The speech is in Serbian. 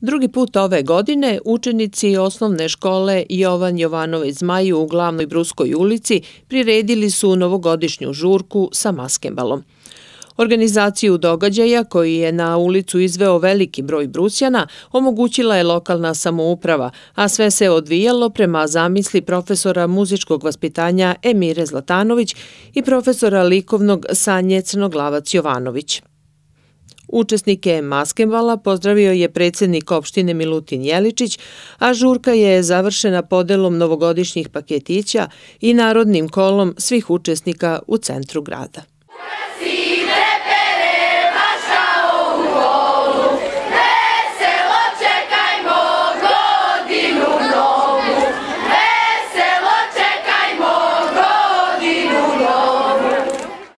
Drugi put ove godine učenici osnovne škole Jovan Jovanović Zmaj u Glavnoj Bruskoj ulici priredili su novogodišnju žurku sa maskembalom. Organizaciju događaja, koji je na ulicu izveo veliki broj Brusjana, omogućila je lokalna samouprava, a sve se odvijalo prema zamisli profesora muzičkog vaspitanja Emire Zlatanović i profesora likovnog Sanje Crnoglavac Jovanović. Učesnike maskembala pozdravio je predsjednik opštine Milutin Jeličić, a žurka je završena podelom novogodišnjih paketića i narodnim kolom svih učesnika u centru grada.